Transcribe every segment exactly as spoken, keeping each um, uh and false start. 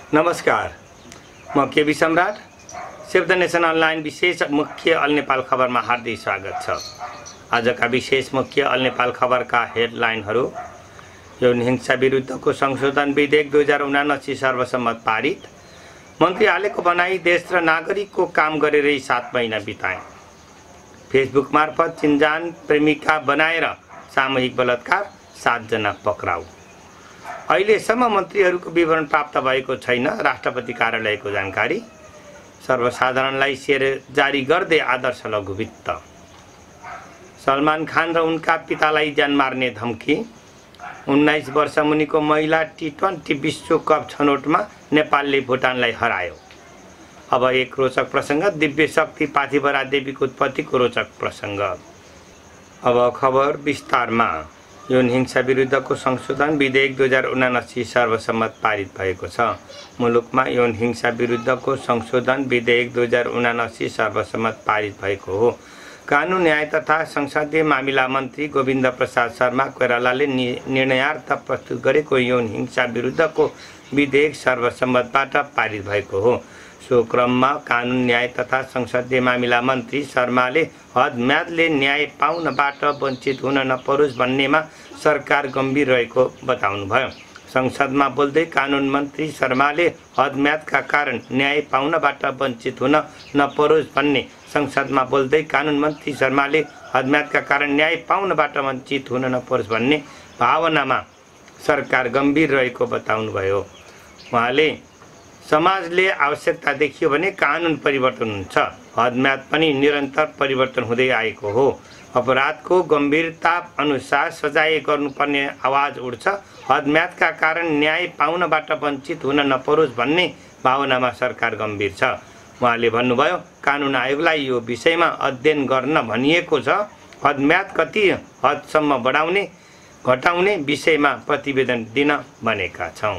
नमस्कार, म केबी सम्राट। सेभ द नेसन अनलाइन विशेष मुख्य अल नेपाल खबरमा हार्दिक स्वागत छ। आजका विशेष मुख्य अल नेपाल खबरका हेडलाइनहरू: यौन हिंसा विरुद्धको संशोधन विधेयक दुई हजार उनासी सर्वसम्मत पारित, मन्त्री हालेको भनाई देश र नागरिकको काम गरेरै सात महिना बिताए, फेसबुक मार्फत चिन्जान प्रेमिका बनाएर सामूहिक बलात्कार, सातजना पक्राउ। अहिलेसम्म मन्त्रीहरूको विवरण प्राप्त भएको छैन, राष्ट्रपति कार्यालयको जानकारी। सर्वसाधारणलाई सेयर जारी गर्दै आदर्श लघुवित्त। सलमान खान र उनका पितालाई ज्यान मार्ने धम्की। उन्नाइस वर्ष मुनिको महिला टी ट्वेन्टी विश्वकप छनौटमा नेपालले भुटानलाई हरायो। अब एक रोचक प्रसङ्ग, दिव्य शक्ति पाथिभरा देवीको उत्पत्तिको रोचक प्रसङ्ग। अब खबर विस्तारमा। यौन हिंसा विरुद्धको संशोधन विधेयक दुई हजार उनासी सर्वसम्मत पारित भएको छ। मुलुकमा यौन हिंसा विरुद्धको संशोधन विधेयक दुई हजार उनासी सर्वसम्मत पारित भएको हो। कानुन, न्याय तथा संसदीय मामिला मन्त्री गोविन्द प्रसाद शर्मा कोइरालाले निर्णयार्थ प्रस्तुत गरेको यौन हिंसा विरुद्धको विधेयक सर्वसम्मतबाट पारित भएको हो। सो क्रममा कानुन, न्याय तथा संसदीय मामिला मन्त्री शर्माले हदम्यादले न्याय पाउनबाट वञ्चित हुन नपरोस् भन्नेमा सरकार गम्भीर रहेको बताउनुभयो। संसदमा बोल्दै कानुन मन्त्री शर्माले हदम्यादका कारण न्याय पाउनबाट वञ्चित हुन नपरोस् भन्ने संसदमा बोल्दै कानुन मन्त्री शर्माले हदम्यादका कारण न्याय पाउनबाट वञ्चित हुन नपरोस् भन्ने भावनामा सरकार गम्भीर रहेको बताउनुभयो। उहाँले समाजले आवश्यकता देखियो भने कानुन परिवर्तन हुन्छ, हदम्याद पनि निरन्तर परिवर्तन हुँदै आएको हो। अपराधको गम्भीरता अनुसार सजाय गर्नुपर्ने आवाज उठ्छ। हदम्यादका कारण न्याय पाउनबाट वञ्चित हुन नपरोस् भन्ने भावनामा सरकार गम्भीर छ। उहाँले भन्नुभयो, कानुन आयोगलाई यो विषयमा अध्ययन गर्न भनिएको छ। हदम्याद कति हदसम्म बढाउने घटाउने विषयमा प्रतिवेदन दिन भनेका छौँ।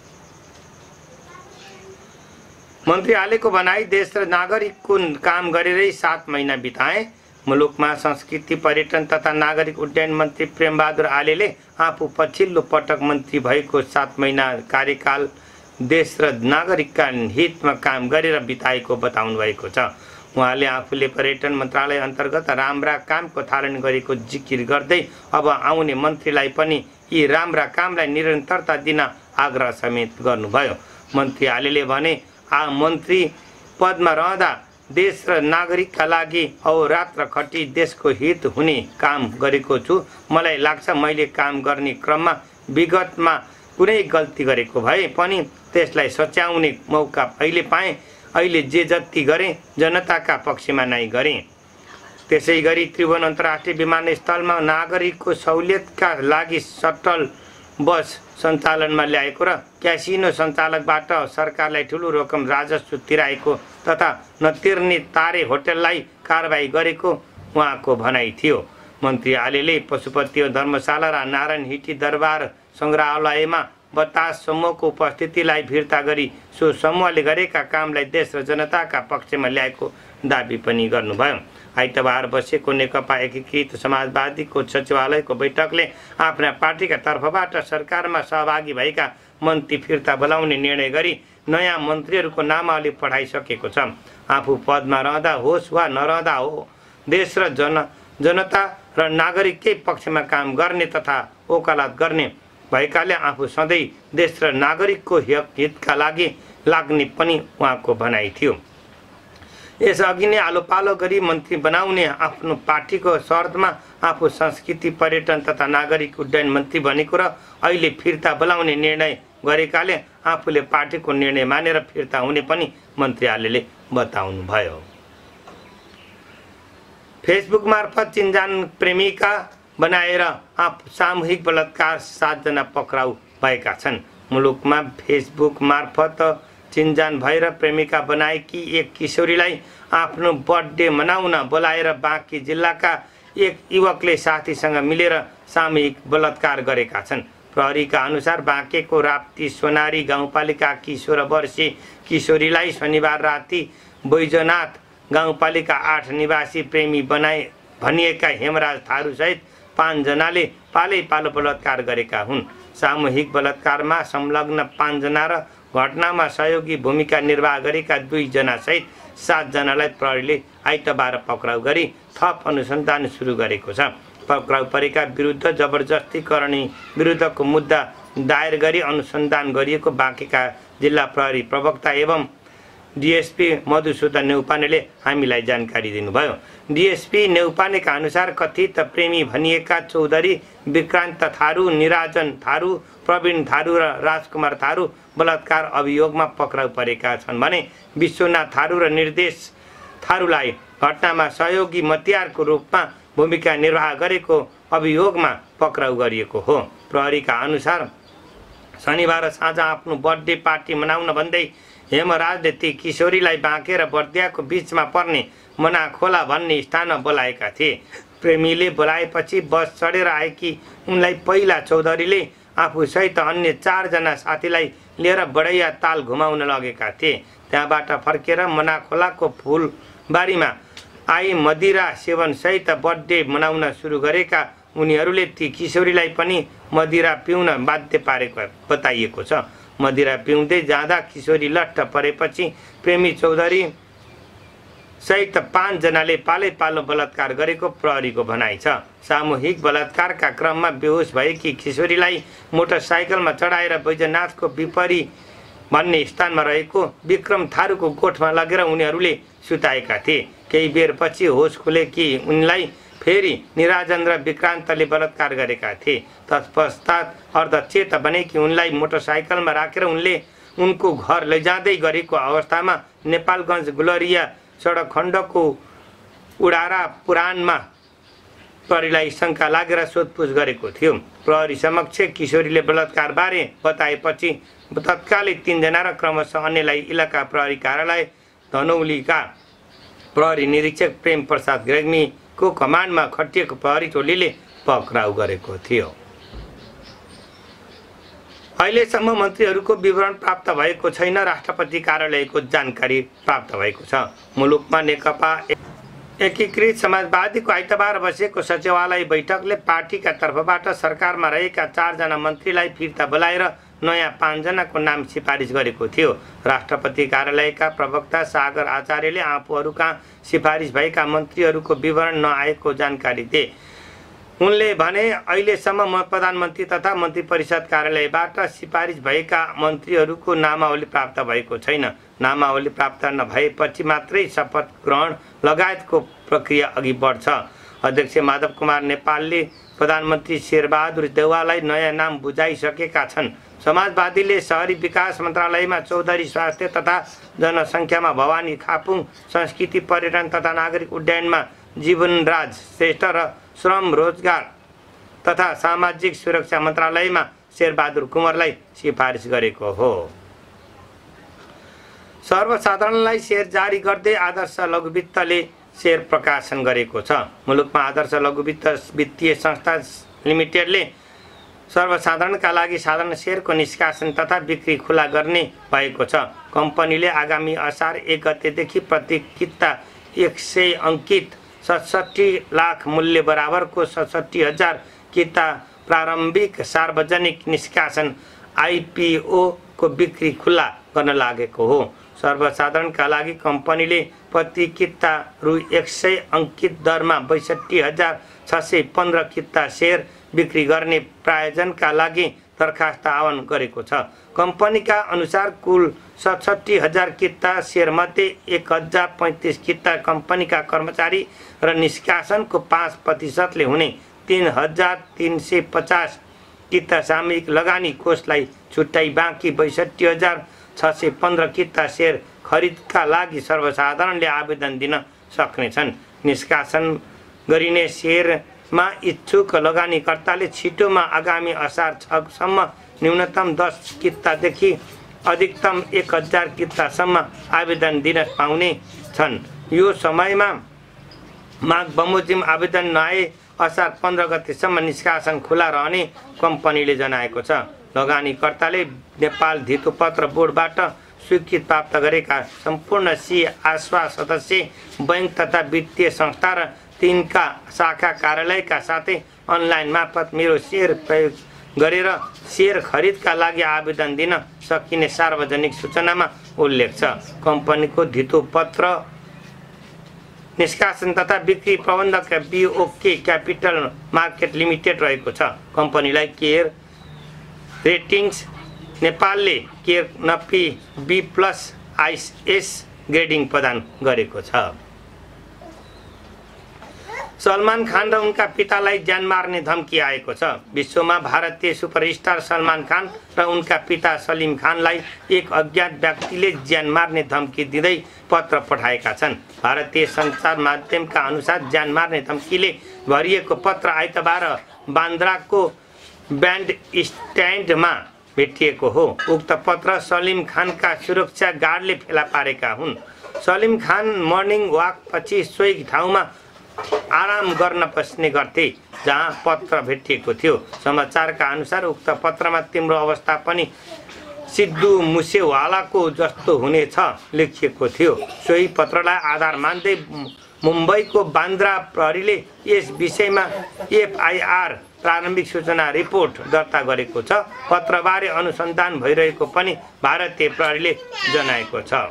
मन्त्री हालेको भनाई देश र नागरिकको काम गरेरै सात महिना बिताए। मुलुकमा संस्कृति, पर्यटन तथा नागरिक उड्डयन मन्त्री प्रेमबहादुर आलेले आफू पछिल्लो पटक मन्त्री भएको सात महिना कार्यकाल देश र नागरिकका हितमा काम गरेर बिताएको बताउनु भएको छ। उहाँले आफूले पर्यटन मन्त्रालय अन्तर्गत राम्रा कामको थालनी गरेको जिकिर गर्दै अब आउने मन्त्रीलाई पनि यी राम्रा कामलाई निरन्तरता दिन आग्रह समेत गर्नुभयो। मन्त्री आलेले भने, आ मन्त्री पदमा रहँदा देश र नागरिकका लागि अहोरात्र खटी देशको हित हुने काम गरेको छु। मलाई लाग्छ मैले काम गर्ने क्रममा विगतमा कुनै गल्ती गरेको भए पनि त्यसलाई सच्याउने मौका अहिले पाएँ। अहिले जे जति गरेँ जनताका पक्षमा नै गरेँ। त्यसै गरी त्रिभुवन अन्तर्राष्ट्रिय विमानस्थलमा नागरिकको सहुलियतका लागि सटल बस सञ्चालनमा ल्याएको र क्यासिनो सञ्चालकबाट सरकारलाई ठुलो रकम राजस्व तिराएको तथा नतिर्ने तारे होटललाई कारबाही गरेको उहाँको भनाइ थियो। मन्त्री आलेले पशुपति धर्मशाला र नारायण हिटी दरबार सङ्ग्रहालयमा बतास समूहको उपस्थितिलाई फिर्ता गरी सो समूहले गरेका कामलाई देश र जनताका पक्षमा ल्याएको दाबी पनि गर्नुभयो। आइतबार बसेको नेकपा एकीकृत समाजवादीको सचिवालयको बैठकले आफ्ना पार्टीका तर्फबाट सरकारमा सहभागी भएका मन्त्री फिर्ता बोलाउने निर्णय गरी नयाँ मन्त्रीहरूको नामावली पठाइसकेको छ। आफू पदमा रहँदा होस् वा नरहँदा हो, देश र जन जनता र नागरिककै पक्षमा काम गर्ने तथा वकालत गर्ने भएकाले आफू सधैँ देश र नागरिकको हितका लागि लाग्ने पनि उहाँको भनाइ थियो। यसअघि नै आलो पालो गरी मन्त्री बनाउने आफ्नो पार्टीको शर्तमा आफू संस्कृति, पर्यटन तथा नागरिक उड्डयन मन्त्री बनेको र अहिले फिर्ता बोलाउने निर्णय गरेकाले आफूले पार्टीको निर्णय मानेर फिर्ता हुने पनि मन्त्री आलेले बताउनुभयो। फेसबुक मार्फत चिन्जान प्रेमिका बनाएर आफू सामूहिक बलात्कार, सातजना पक्राउ भएका छन्। मुलुकमा फेसबुक मार्फत चिन्जान भएर प्रेमिका बनाएकी एक किशोरीलाई आफ्नो बर्थडे मनाउन बोलाएर बाँकी जिल्लाका एक युवकले साथीसँग मिलेर सामूहिक बलात्कार गरेका छन्। प्रहरीका अनुसार बाँकेको राप्ती सोनारी गाउँपालिकाकी सोह्र वर्षीय किशोरीलाई शनिबार राति बैजनाथ गाउँपालिका आठ निवासी प्रेमी बनाए भनिएका हेमराज थारूसहित पाँचजनाले पालै पालो बलात्कार गरेका हुन्। सामूहिक बलात्कारमा संलग्न पाँचजना र घटनामा सहयोगी भूमिका निर्वाह गरेका दुईजना सहित सातजनालाई प्रहरीले आइतबार पक्राउ गरी थप अनुसन्धान सुरु गरेको छ। पक्राउ परेका विरुद्ध जबरजस्तीकरणी विरुद्धको मुद्दा दायर गरी अनुसन्धान गरिएको बाँकेका जिल्ला प्रहरी प्रवक्ता एवं डीएसपी मधुसूदन नेउपानेले हामीलाई जानकारी दिनुभयो। डीएसपी नेउपानेका अनुसार कथित प्रेमी भनिएका चौधरी विक्रान्त थारू, निराजन थारू, प्रवीण थारू र राजकुमार थारू बलात्कार अभियोगमा पक्राउ परेका छन् भने विश्वनाथ थारू र निर्देश थारूलाई घटनामा सहयोगी मतियारको रूपमा भूमिका निर्वाह गरेको अभियोगमा पक्राउ गरिएको हो। प्रहरीका अनुसार शनिबार साँझ आफ्नो बर्थडे पार्टी मनाउन भन्दै हेमराजले ती किशोरीलाई बाँकेर बर्दियाको बीचमा पर्ने मनाखोला भन्ने स्थानमा बोलाएका थिए। प्रेमीले बोलाएपछि बस चढेर आएकी उनलाई पहिला चौधरीले आफूसहित अन्य चारजना साथीलाई लिएर बडैया ताल घुमाउन लगेका थिए। त्यहाँबाट फर्केर मनाखोलाको फुलबारीमा आई मदिरा सेवनसहित बर्थडे मनाउन सुरु गरेका उनीहरूले ती किशोरीलाई पनि मदिरा पिउन बाध्य पारेको बताइएको छ। मदिरा पिउँदै जाँदा किशोरी लट्ठ परेपछि प्रेमी चौधरी सहित पाँचजनाले पालै पालो बलात्कार गरेको प्रहरीको भनाइ छ। सामूहिक बलात्कारका क्रममा बेहोस भएकी किशोरीलाई मोटरसाइकलमा चढाएर बैजनाथको विपरी भन्ने स्थानमा रहेको विक्रम थारूको गोठमा लगेर उनीहरूले सुताएका थिए। केही बेरपछि होस खुलेकी उनलाई फेरि निराजन र विक्रान्तले बलात्कार गरेका थिए। तत्पश्चात अर्धचेत बनेकी उनलाई मोटरसाइकलमा राखेर उनले उनको घर लैजाँदै गरेको अवस्थामा नेपालगञ्ज गुलरिया सडक खण्डको उडारा पुराणमा प्रहरीलाई शङ्का लागेर सोधपुछ गरेको थियो। प्रहरी समक्ष किशोरीले बलात्कारबारे बताएपछि तत्कालै तीनजना र क्रमशः अन्यलाई इलाका प्रहरी कार्यालय धनौलीका प्रहरी निरीक्षक प्रेम प्रसाद रेग्मीको कमान्डमा खटिएको प्रहरी टोलीले पक्राउ गरेको थियो। अहिलेसम्म मन्त्रीहरूको विवरण प्राप्त भएको छैन, राष्ट्रपति कार्यालयको जानकारी प्राप्त भएको छ। मुलुकमा नेकपा एकीकृत समाजवादीको आइतबार बसेको सचिवालय बैठकले पार्टीका तर्फबाट सरकारमा रहेका चारजना मन्त्रीलाई फिर्ता बोलाएर नयाँ पाँचजनाको नाम सिफारिस गरेको थियो। राष्ट्रपति कार्यालयका प्रवक्ता सागर आचार्यले आफूहरूका सिफारिस भएका मन्त्रीहरूको विवरण नआएको जानकारी दिए। उनले भने अहिलेसम्म प्रधानमन्त्री तथा मन्त्री परिषद कार्यालयबाट सिफारिस भएका मन्त्रीहरूको नामावली प्राप्त भएको छैन। नामावली प्राप्त नभएपछि मात्रै शपथ ग्रहण लगायतको प्रक्रिया अघि बढ्छ। अध्यक्ष माधव कुमार नेपालले प्रधानमन्त्री शेरबहादुर देउवालाई नयाँ नाम बुझाइसकेका छन्। समाजवादीले शहरी विकास मन्त्रालयमा चौधरी स्वास्थ्य तथा जनसङ्ख्यामा भवानी खापुङ, संस्कृति पर्यटन तथा नागरिक उड्डयनमा जीवनराज श्रेष्ठ र श्रम रोजगार तथा सामाजिक सुरक्षा मन्त्रालयमा शेरबहादुर कुँवरलाई सिफारिस गरेको हो। सर्वसाधारणलाई शेयर जारी गर्दै आदर्श लघुवित्तले शेयर प्रकाशन गरेको छ। मुलुकमा आदर्श लघुवित्त वित्तीय संस्था लिमिटेडले सर्वसाधारणका लागि साधारण शेयरको निष्कासन तथा बिक्री खुला गर्ने भएको छ। कम्पनीले आगामी असार एक गतेदेखि प्रति किता एक सय अङ्कित सतसट्ठी लाख मूल्य बराबरको सतसट्ठी हजार किता प्रारम्भिक सार्वजनिक निष्कासन आइपिओ को बिक्री खुला गर्न लागेको हो। सर्वसाधारणका लागि कम्पनीले प्रति किता रु एक सय अङ्कित दरमा बैसठी हजार छ सय पन्ध्र किता सेयर बिक्री गर्ने प्रायोजनका लागि दरखास्त आह्वान गरेको छ। कम्पनीका अनुसार कुल सतसट्ठी हजार किता सेयरमध्ये एक हजार पैँतिस किता कम्पनीका कर्मचारी र निष्कासनको पाँच प्रतिशतले हुने तीन हजार तीन सय पचास किता सामूहिक लगानी कोषलाई छुट्याई बाँकी बैसठी हजार छ सय पन्ध्र किता सेयर खरिदका लागि सर्वसाधारणले आवेदन दिन सक्नेछन्। निष्कासन गरिने सेयरमा इच्छुक लगानीकर्ताले छिटोमा आगामी असार छसम्म न्यूनतम दस कितादेखि अधिकतम एक हजार कितासम्म आवेदन दिन पाउने छन्। यो समयमा माग बमोजिम आवेदन नआए असार पन्ध्र गतेसम्म निष्कासन खुला रहने कम्पनीले जनाएको छ। लगानीकर्ताले नेपाल धितोपत्र बोर्डबाट स्वीकृत प्राप्त गरेका सम्पूर्ण सी आश्वा सदस्य बैंक तथा वित्तीय संस्था र तिनका शाखा कार्यालयका साथै अनलाइन मार्फत मेरो सेयर प्रयोग गरेर सेयर खरिदका लागि आवेदन दिन सकिने सार्वजनिक सूचनामा उल्लेख छ। कम्पनीको धितो पत्र निष्कासन तथा बिक्री प्रबन्धक बीओके क्यापिटल मार्केट लिमिटेड रहेको छ। कम्पनीलाई केयर रेटिङ्स नेपालले केयर नब्बे बी प्लस आइएस ग्रेडिङ प्रदान गरेको छ। सलमान खान र उनका पितालाई ज्यान मार्ने धम्की आएको छ। विश्वमा भारतीय सुपरस्टार सलमान खान र उनका पिता सलिम खानलाई एक अज्ञात व्यक्तिले ज्यान मार्ने धम्की दिँदै पत्र पठाएका छन्। भारतीय सञ्चार माध्यमका अनुसार ज्यान मार्ने धम्कीले भरिएको पत्र आइतबार बान्द्राको ब्यान्ड स्ट्यान्डमा भेटिएको हो। उक्त पत्र सलिम खानका सुरक्षा गार्डले फेला पारेका हुन्। सलिम खान मर्निङ वाक पछि सोही ठाउँमा आराम गर्न बस्ने गर्थे जहाँ पत्र भेटिएको थियो। समाचारका अनुसार उक्त पत्रमा तिम्रो अवस्था पनि सिद्धू मुसेवालाको जस्तो हुनेछ लेखिएको थियो। सोही पत्रलाई आधार मान्दै मुम्बईको बान्द्रा प्रहरीले यस विषयमा एफआइआर प्रारम्भिक सूचना रिपोर्ट दर्ता गरेको छ। पत्रबारे अनुसन्धान भइरहेको पनि भारतीय प्रहरीले जनाएको छ।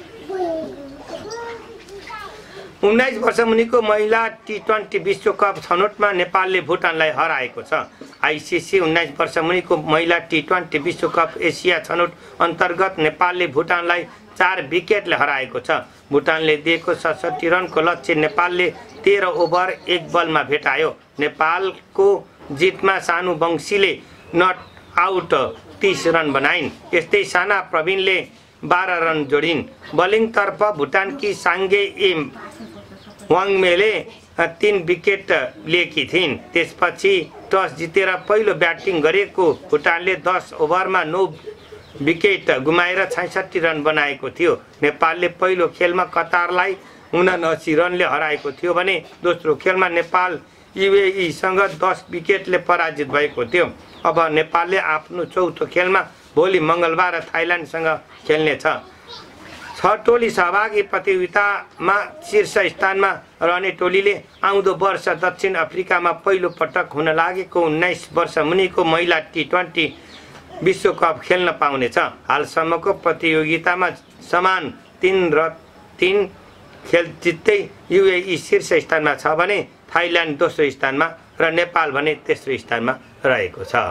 उन्नाइस वर्ष मुनिको महिला टी ट्वेन्टी विश्वकप छनौटमा नेपालले भुटानलाई हराएको छ। आइसिसी उन्नाइस वर्ष मुनिको महिला टी ट्वेन्टी विश्वकप एसिया छनौट अन्तर्गत नेपालले भुटानलाई चार विकेटले हराएको छ। भुटानले दिएको सडसठी रनको लक्ष्य नेपालले तेह्र ओभर एक बलमा भेटायो। नेपालको जितमा सानु वंशीले नट आउट तीस रन बनाइन्। यस्तै साना प्रवीणले बाह्र रन जोडिन्। बलिङतर्फ भुटानकी साङ्गे एम वाङमेले तीन विकेट लिएकी थिइन्। त्यसपछि टस जितेर पहिलो ब्याटिङ गरेको भुटानले दस ओभरमा नौ विकेट गुमाएर छैसठी रन बनाएको थियो। नेपालले पहिलो खेलमा कतारलाई उनासी रनले हराएको थियो भने दोस्रो खेलमा नेपाल युएईसँग दस विकेटले पराजित भएको थियो। अब नेपालले आफ्नो चौथो खेलमा भोलि मङ्गलबार थाइल्यान्डसँग खेल्नेछ। छ टोली सहभागी प्रतियोगितामा शीर्ष स्थानमा रहने टोलीले आउँदो वर्ष दक्षिण अफ्रिकामा पहिलो पटक हुन लागेको उन्नाइस वर्ष मुनिको महिला टी ट्वेन्टी विश्वकप खेल्न पाउनेछ। हालसम्मको प्रतियोगितामा समान तीन र तीन खेल जित्दै युएई शीर्ष स्थानमा छ भने थाइल्यान्ड दोस्रो स्थानमा र नेपाल भने तेस्रो स्थानमा रहेको छ।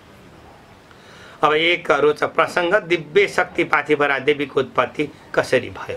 अब एक रोचक प्रसङ्ग, दिव्य शक्ति पाथिभरा देवीको उत्पत्ति कसरी भयो?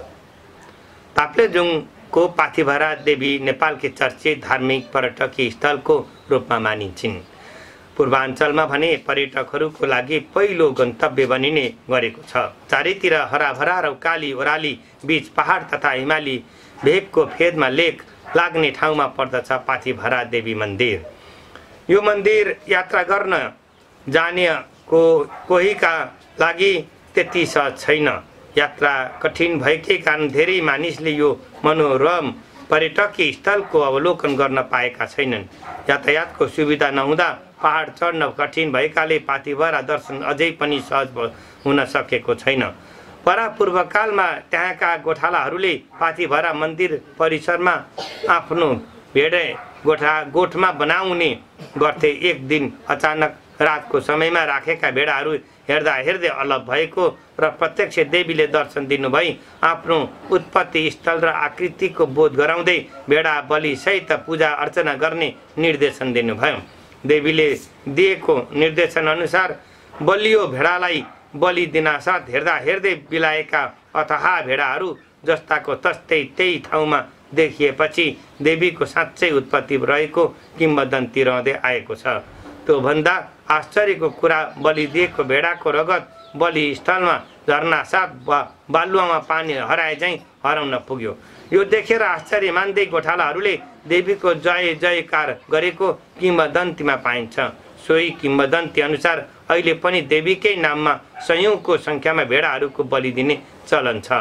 ताप्लेजुङको पाथिभरा देवी नेपालकी चर्चित धार्मिक पर्यटकीय स्थलको रूपमा मानिन्छन्। पूर्वाञ्चलमा भने पर्यटकहरूको लागि पहिलो गन्तव्य बनिने गरेको छ। चारैतिर हराभरा र उकाली ओह्राली बीच पहाड तथा हिमाली भेगको फेदमा लेक लाग्ने ठाउँमा पर्दछ पाथिभरा देवी मन्दिर। यो मन्दिर यात्रा गर्न जाने को कोहीका लागि त्यति सहज छैन। यात्रा कठिन भएकै कारण धेरै मानिसले यो मनोरम पर्यटकीय स्थलको अवलोकन गर्न पाएका छैनन्। यातायातको सुविधा नहुँदा पहाड चढ्न कठिन भएकाले पाथिभरा दर्शन अझै पनि सहज हुन सकेको छैन। परापूर्वकालमा त्यहाँका गोठालाहरूले पाथिभरा मन्दिर परिसरमा आफ्नो भेडे गोठा गोठमा बनाउने गर्थे। एक दिन अचानक रातको समयमा राखेका भेडाहरू हेर्दा हेर्दै अलप भएको र प्रत्यक्ष देवीले दर्शन दिनुभई आफ्नो उत्पत्ति स्थल र आकृतिको बोध गराउँदै भेडा बलि सहित पूजा अर्चना गर्ने निर्देशन दिनुभयो। देवीले दिएको निर्देशन अनुसार बलियो भेडालाई बलि दिनासाथ हेर्दा हेर्दै बिलाएका अथाह भेडाहरू जस्ताको तस्तै त्यही ठाउँमा देखिएपछि देवीको साँच्चै उत्पत्ति रहेको किम्वदन्ती रहँदै आएको छ। त्योभन्दा आश्चर्यको कुरा बलि दिएको भेडाको रगत बलि स्थलमा झर्नासाथ बालुवामा पानी हराए झैँ हराउन पुग्यो। यो देखेर आश्चर्य मान्दै गोठालाहरूले देवीको जय जयकार गरेको किम्वदन्तीमा पाइन्छ। सोही किम्वदन्ती अनुसार अहिले पनि देवीकै नाममा सयौंको संख्यामा भेडाहरूको बलि दिने चलन छ।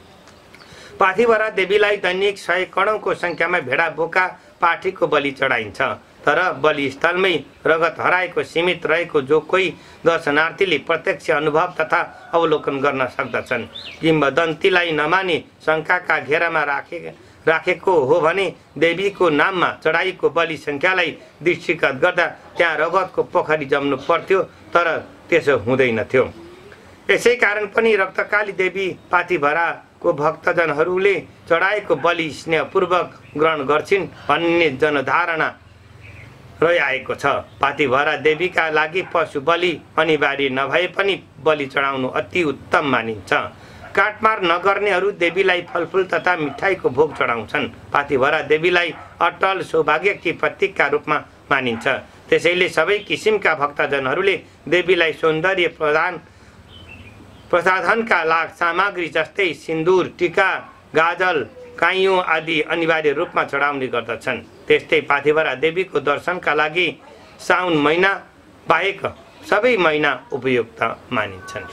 पाथिभरा देवीलाई दैनिक सय करोडको संख्यामा भेडा बोका पाठीको बलि चढाइन्छ। तर बलिस्थलमै रगत हराएको सीमित रहेको जो कोही दर्शनार्थीले प्रत्यक्ष अनुभव तथा अवलोकन गर्न सक्दछन्। किम्वदन्तीलाई नमानी शङ्काका घेरामा राखे राखेको हो भने देवीको नाममा चढाइको बलि सङ्ख्यालाई दृष्टिगत गर्दा त्यहाँ रगतको पोखरी जम्नु पर्थ्यो, तर त्यसो हुँदैनथ्यो। यसै कारण पनि रक्तकाली देवी पाथिभराको भक्तजनहरूले चढाएको बलि स्नेहपूर्वक ग्रहण गर्छिन् भन्ने जनधारणा रहिआएको छ। पाथिभरा देवीका लागि पशु बलि अनिवार्य नभए पनि बलि चढाउनु अति उत्तम मानिन्छ। काटमार नगर्नेहरू देवीलाई फलफुल तथा मिठाईको भोग चढाउँछन्। पाथिभरा देवीलाई अटल सौभाग्यकी प्रतीकका रूपमा मानिन्छ। त्यसैले सबै किसिमका भक्तजनहरूले देवीलाई सौन्दर्य प्रदान प्रसाधनका लाग सामग्री जस्तै सिन्दुर, टीका, गाजल, काइयो आदि अनिवार्य रूपमा चढाउने गर्दछन्। त्यस्तै पाथिभरा देवीको दर्शनका लागि साउन महिना बाहेक सबै महिना उपयुक्त मानिन्छन्।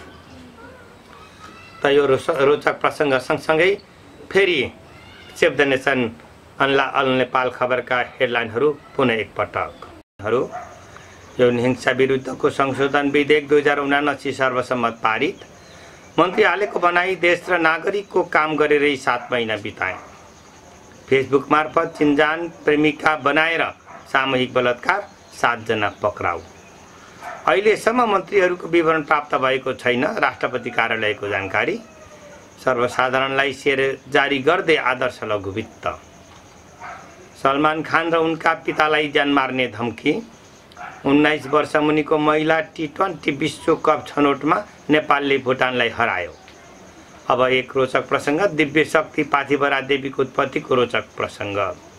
त यो रोचक प्रसङ्ग सँगसँगै फेरि save the nation all Nepal खबरका हेडलाइनहरू पुनः एकपटकहरू। यो हिंसा विरुद्धको संशोधन विधेयक दुई हजार उनासी सर्वसम्मत पारित। मन्त्री हालेको बनाई देश र नागरिकको काम गरेरै सात महिना बिताए। फेसबुक मार्फत चिन्जान प्रेमिका बनाएर सामूहिक बलात्कार, सातजना पक्राउ। अहिलेसम्म मन्त्रीहरूको विवरण प्राप्त भएको छैन, राष्ट्रपति कार्यालयको जानकारी। सर्वसाधारणलाई शेयर जारी गर्दै आदर्श लघुवित्त। सलमान खान र उनका पितालाई ज्यान मार्ने धम्की। उन्नाइस वर्ष मुनिको महिला टी ट्वेन्टी विश्वकप छनौटमा नेपालले भुटानलाई हरायो। अब एक रोचक प्रसङ्ग, दिव्य शक्ति पाथिभरा देवीको उत्पत्तिको रोचक प्रसङ्ग।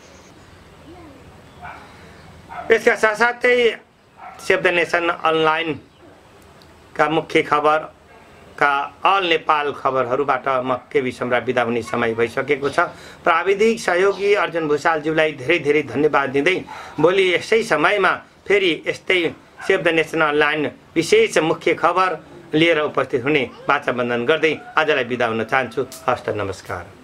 यसका साथसाथै सेभ द नेसन अनलाइनका मुख्य खबरका अल नेपाल खबरहरूबाट म केबी सम्राट बिदा हुने समय भइसकेको छ। प्राविधिक सहयोगी अर्जुन भुषालज्यूलाई धेरै धेरै धन्यवाद दिँदै भोलि यसै समयमा फेरि यस्तै सेभ द नेसन अनलाइन विशेष मुख्य खबर लिएर उपस्थित हुने वाचा बन्धन गर्दै आजलाई बिदा हुन चाहन्छु। हस्त नमस्कार।